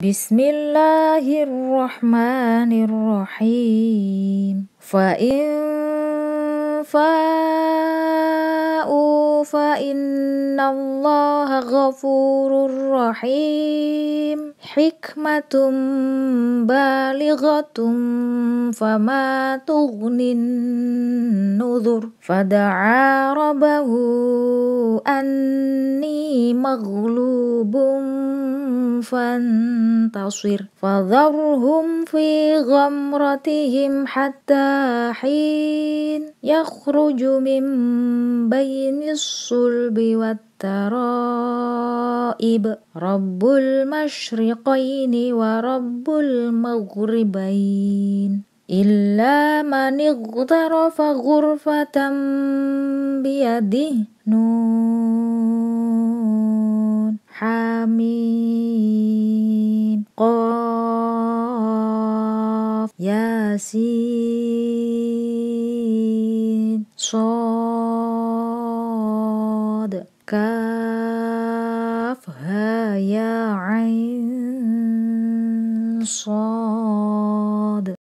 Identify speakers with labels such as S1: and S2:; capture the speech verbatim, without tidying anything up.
S1: Bismillahirrahmanirrahim. Fa in fa'u fa innallaha ghafurur rahim. Hikmatum balighatum fama tughnin nudhur. Fada'a rabbahu anni maghlubun fantasir. Fadharhum fi ghamratihim hatta hin. Yakhruju min bainis sulbi wat taraib. Rabbul masyriqaini wa rabbul maghribain. Illa man ightarafa ghurfatan biyadihi. Nun Hamim Qaf Yasin Shad Kaf Ha Ya Ain Shad.